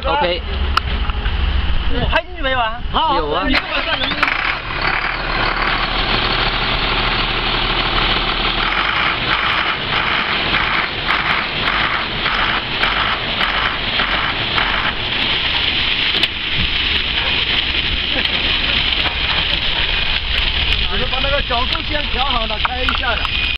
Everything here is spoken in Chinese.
OK。 我拍进去没有啊？ 好，有啊。 你这么算能不能？我就把那个角度先调好了，开一下了。